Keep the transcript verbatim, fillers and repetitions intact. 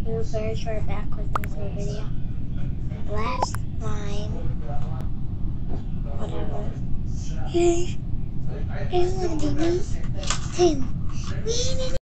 YouTubers, we're back with another video. Last time, whatever. Hey, I want to be me. Tim.